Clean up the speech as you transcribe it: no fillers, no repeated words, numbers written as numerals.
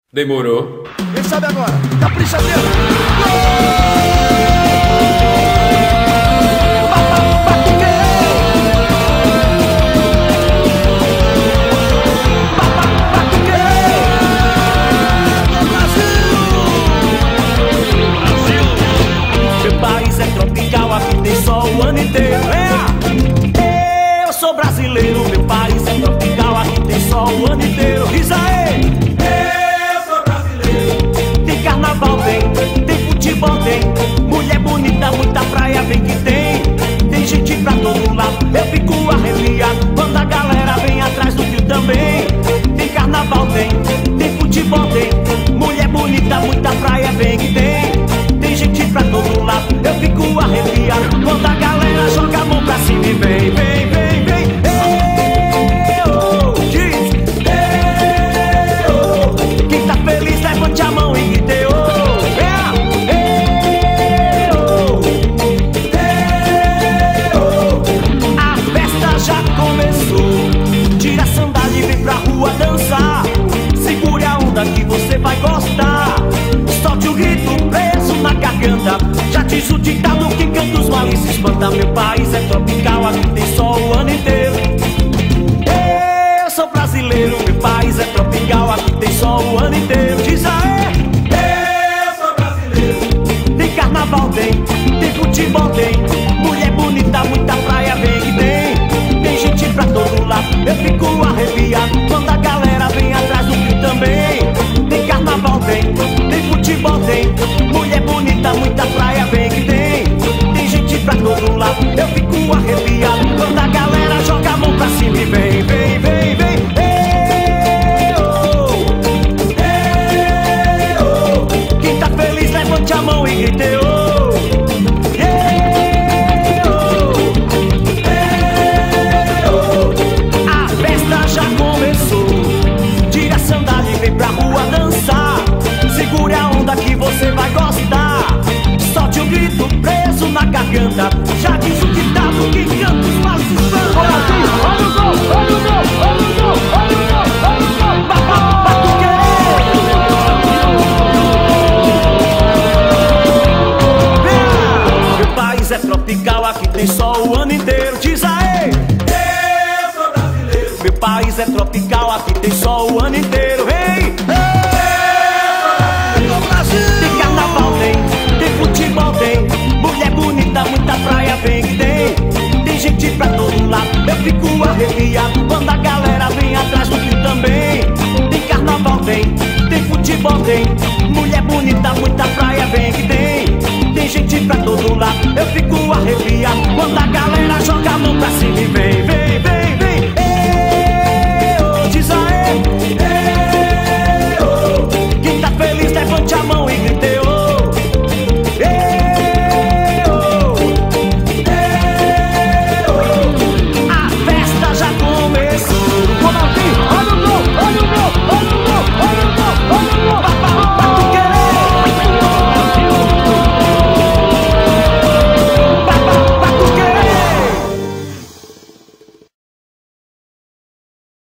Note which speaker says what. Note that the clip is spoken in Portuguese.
Speaker 1: Demorou.
Speaker 2: Quem sabe agora? Capricha mesmo.
Speaker 3: Meu país é tropical, aqui tem sol o ano inteiro. Eu sou brasileiro, meu país é tropical, aqui tem sol o ano inteiro. Diz aí! Eu sou brasileiro. Tem carnaval, tem futebol, tem mulher bonita, muita praia, vem que tem. Tem gente pra todo lado, eu fico arrepiado quando a galera vem atrás do fio também. Tem carnaval, tem futebol, tem mulher bonita, muita praia, vem que tem. Tem gente pra todo lado, eu fico arrepiado quando a galera joga a mão pra cima e vem, vem, vem, vem. Diz, quem tá feliz levante a mão e grite, a festa já começou, tira a sandália e vem pra rua dançar. Segure a onda que você vai gostar. Solte o grito preso na garganta. Já diz o ditado que canta os males se espanta. Meu país é tropical, aqui tem sol o ano inteiro. Eu sou brasileiro, meu país é tropical, aqui tem sol o ano inteiro. Diz aí! Eu sou brasileiro. Tem carnaval, tem futebol, tem mulher bonita, muita praia, vem que tem. Tem gente pra todo lado, eu fico arrepiado quando a galera vem atrás do fio também. Tem carnaval, tem futebol, tem mulher bonita, muita praia, vem que tem. Tem gente pra todo lado, eu fico arrepiado quando a galera joga a mão pra cima e vem, vem, vem, vem. Quem tá feliz levante a mão e grite, a festa já começou, tira a sandália e vem pra rua dançar. Segure a onda que você vai gostar. Solte o grito preso na garganta. Já diz o ditado que canta os males espanta.
Speaker 2: Olha o gol, olha o gol, olha o gol, olha o gol, olha o gol.
Speaker 3: Meu país é tropical, aqui tem sol o ano inteiro. Diz aí! Eu sou brasileiro. Meu país é tropical, aqui tem sol o ano inteiro. Hey! Tem carnaval, tem futebol, tem mulher bonita, muita praia, vem que tem. Tem gente pra todo lado, eu fico arrepiado quando a galera vem atrás do fio também. Tem carnaval, tem futebol, tem mulher bonita, muita praia, vem que tem. Tem gente pra todo lado, eu fico arrepiado